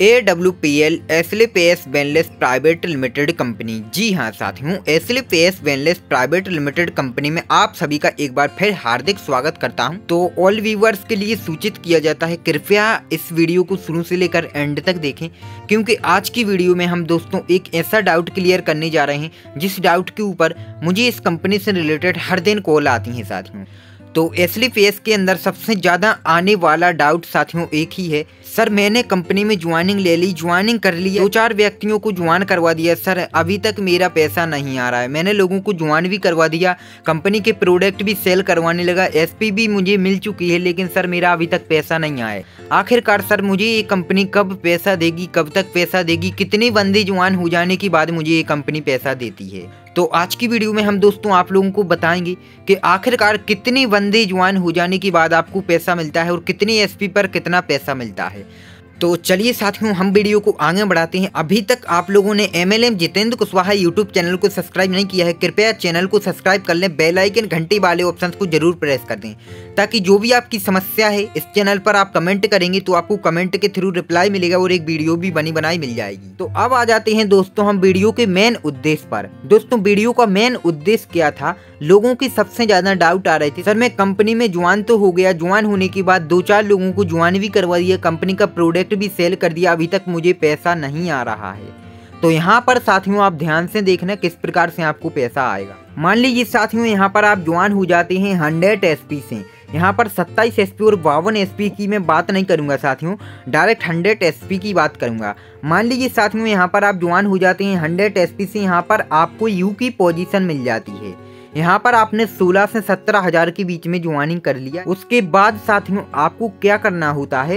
AWPL Asclepius wellness private limited company. जी हाँ साथियों, Asclepius wellness private limited company में आप सभी का एक बार फिर हार्दिक स्वागत करता हूं। तो ऑल व्यूवर्स के लिए सूचित किया जाता है, कृपया इस वीडियो को शुरू से लेकर एंड तक देखें, क्योंकि आज की वीडियो में हम दोस्तों एक ऐसा डाउट क्लियर करने जा रहे हैं जिस डाउट के ऊपर मुझे इस कंपनी से रिलेटेड हर दिन कॉल आती है साथियों। तो एस्लिपेस के अंदर सबसे ज़्यादा आने वाला डाउट साथियों एक ही है, सर मैंने कंपनी में ज्वाइनिंग ले ली, ज्वाइनिंग कर लिया, 2-4 व्यक्तियों को ज्वाइन करवा दिया, सर अभी तक मेरा पैसा नहीं आ रहा है। मैंने लोगों को ज्वाइन भी करवा दिया, कंपनी के प्रोडक्ट भी सेल करवाने लगा, एसपी भी मुझे मिल चुकी है, लेकिन सर मेरा अभी तक पैसा नहीं आया। आखिरकार सर मुझे ये कंपनी कब पैसा देगी, कब तक पैसा देगी, कितने बंदे ज्वाइन हो जाने के बाद मुझे ये कंपनी पैसा देती है। तो आज की वीडियो में हम दोस्तों आप लोगों को बताएंगे कि आखिरकार कितने बंदे ज्वाइन हो जाने के बाद आपको पैसा मिलता है और कितने एसपी पर कितना पैसा मिलता है। तो चलिए साथियों हम वीडियो को आगे बढ़ाते हैं। अभी तक आप लोगों ने MLM Jitendra Kushwaha YouTube channel को सब्सक्राइब नहीं किया है, कृपया चैनल को सब्सक्राइब कर लें, बेल आइकन घंटी वाले ऑप्शन को जरूर प्रेस कर दें, ताकि जो भी आपकी समस्या है इस चैनल पर आप कमेंट करेंगे तो आपको कमेंट के थ्रू रिप्लाई मिलेगा और एक वीडियो भी बनी बनाई मिल जाएगी। तो अब आ जाते हैं दोस्तों हम वीडियो के मेन उद्देश्य पर। दोस्तों वीडियो का मेन उद्देश्य क्या था, लोगों की सबसे ज्यादा डाउट आ रहे थे, सर मैं कंपनी में ज्वाइन तो हो गया, ज्वाइन होने के बाद 2-4 लोगों को ज्वाइन भी करवा दिया, कंपनी का प्रोडक्ट भी सेल कर दिया, अभी तक मुझे पैसा नहीं आ रहा है। तो यहाँ पर साथियों आप ध्यान से देखना किस प्रकार से आपको पैसा आएगा। मान लीजिए साथियों यहाँ पर आप ज्वाइन हो जाते हैं 100 एसपी से, यहाँ पर 27 एसपी और 52 एसपी की मैं बात नहीं करूंगा साथियों, डायरेक्ट 100 एसपी की बात करूंगा। मान लीजिए साथियों यहाँ पर आप ज्वाइन हो जाते हैं 100 एसपी से, यहाँ पर आपको यू की पोजीशन मिल जाती है। यहाँ पर आपने 16 से 17 हज़ार के बीच में ज्वाइनिंग कर लिया। उसके बाद साथियों आपको क्या करना होता है,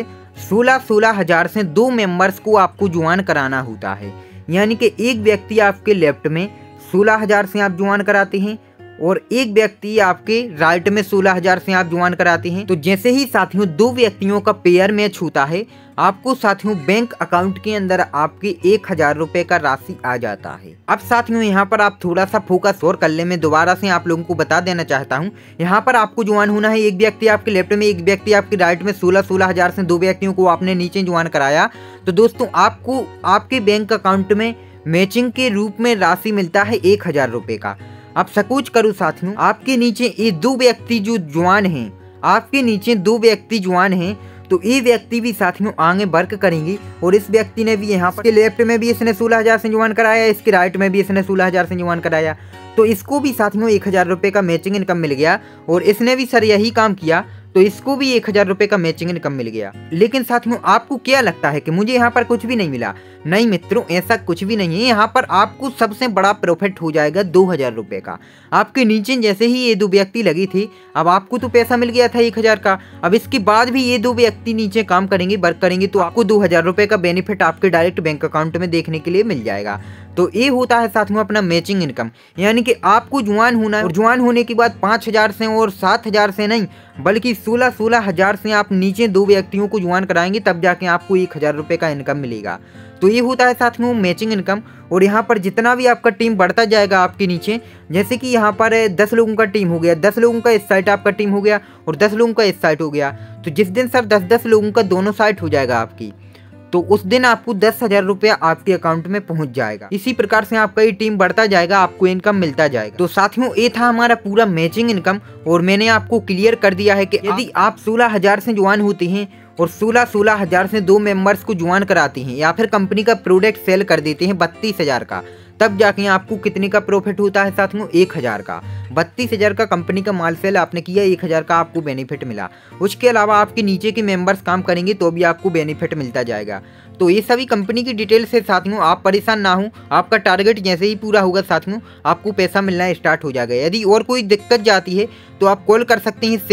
16 हज़ार से 2 मेंबर्स को आपको ज्वाइन कराना होता है। यानी कि एक व्यक्ति आपके लेफ्ट में 16 हज़ार से आप ज्वाइन कराते हैं और एक व्यक्ति आपके राइट में 16 हज़ार से आप ज्वाइन कराते हैं। तो जैसे ही साथियों 2 व्यक्तियों का पेयर मैच होता है, आपको साथियों बैंक अकाउंट के अंदर आपके 1000 रुपए का राशि आ जाता है। अब साथियों यहाँ पर आप थोड़ा सा फोकस और कर ले, मैं दोबारा से आप लोगों को बता देना चाहता हूँ। यहाँ पर आपको ज्वाइन होना है, एक व्यक्ति आपके लेफ्ट में, एक व्यक्ति आपके राइट में, 16 हज़ार से 2 व्यक्तियों को आपने नीचे ज्वाइन कराया। तो दोस्तों आपको आपके बैंक अकाउंट में मैचिंग के रूप में राशि मिलता है 1000 रुपए का। अब सपोज करो साथियों आपके नीचे ये 2 व्यक्ति जो ज्वाइन हैं, आपके नीचे 2 व्यक्ति ज्वाइन हैं, तो ये व्यक्ति भी साथियों आगे वर्क करेंगे और इस व्यक्ति ने भी यहाँ पर लेफ्ट में भी इसने 16 हज़ार से ज्वाइन कराया, इसके राइट में भी इसने 16 हज़ार से ज्वाइन कराया, तो इसको भी साथियों 1000 रुपये का मैचिंग इनकम मिल गया। और इसने भी सर यही काम किया तो इसको भी 1000 रुपये का मैचिंग इनकम मिल गया। लेकिन साथियों आपको क्या लगता है कि मुझे यहाँ पर कुछ भी नहीं मिला? नहीं मित्रों, ऐसा कुछ भी नहीं है। यहाँ पर आपको सबसे बड़ा प्रॉफिट हो जाएगा 2000 रुपये का। आपके नीचे जैसे ही ये 2 व्यक्ति लगी थी, अब आपको तो पैसा मिल गया था 1000 का, अब इसके बाद भी ये 2 व्यक्ति नीचे काम करेंगे, वर्क करेंगे, तो आपको 2000 रुपये का बेनिफिट आपके डायरेक्ट बैंक अकाउंट में देखने के लिए मिल जाएगा। तो ये होता है साथियों अपना मैचिंग इनकम। यानी कि आपको ज्वाइन होना है और ज्वाइन होने के बाद 5000 से और 7000 से नहीं, बल्कि 16 हज़ार से आप नीचे 2 व्यक्तियों को ज्वाइन कराएंगे, तब जाके आपको 1000 रुपये का इनकम मिलेगा। तो ये होता है साथियों मैचिंग इनकम। और यहाँ पर जितना भी आपका टीम बढ़ता जाएगा आपके नीचे, जैसे कि यहाँ पर 10 लोगों का टीम हो गया, 10 लोगों का इस साइड आपका टीम हो गया और 10 लोगों का इस साइड हो गया, तो जिस दिन सर 10-10 लोगों का दोनों साइड हो जाएगा आपकी, तो उस दिन आपको 10,000 रुपया आपके अकाउंट में पहुंच जाएगा। इसी प्रकार से आपका ये टीम बढ़ता जाएगा, आपको इनकम मिलता जाएगा। तो साथियों ये था हमारा पूरा मैचिंग इनकम और मैंने आपको क्लियर कर दिया है कि यदि आप 16 हज़ार से ज्वाइन होते हैं और 16 हज़ार से 2 मेंबर्स को ज्वाइन कराते हैं या फिर कंपनी का प्रोडक्ट सेल कर देते हैं 32 हज़ार का, तब जाके आपको कितने का प्रॉफिट होता है साथियों? 1000 का। 32 हज़ार का कंपनी का माल सेल आपने किया, 1000 का आपको बेनिफिट मिला। उसके अलावा आपके नीचे के मेंबर्स काम करेंगे तो भी आपको बेनिफिट मिलता जाएगा। तो ये सभी कंपनी की डिटेल से साथियों आप परेशान ना हो, आपका टारगेट जैसे ही पूरा होगा साथियों आपको पैसा मिलना स्टार्ट हो जाएगा। यदि और कोई दिक्कत जाती है तो आप कॉल कर सकते हैं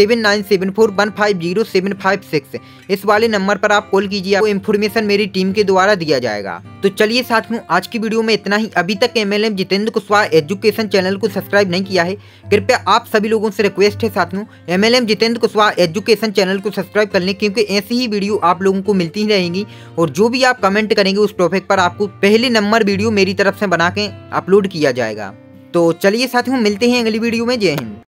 7974150756, इस वाले नंबर पर आप कॉल कीजिए, आपको इन्फॉर्मेशन मेरी टीम के द्वारा दिया जाएगा। तो चलिए साथियों आज की वीडियो में इतना ही। अभी तक MLM Jitendra Kushwaha education channel को सब्सक्राइब नहीं किया है, कृपया आप सभी लोगों से रिक्वेस्ट है साथियों MLM Jitendra Kushwaha education channel को सब्सक्राइब कर लें, क्योंकि ऐसी ही वीडियो आप लोगों को मिलती ही रहेंगी और जो भी आप कमेंट करेंगे उस टॉपिक पर आपको पहले नंबर वीडियो मेरी तरफ से बना के अपलोड किया जाएगा। तो चलिए साथियों मिलते हैं अगली वीडियो में। जय हिंद।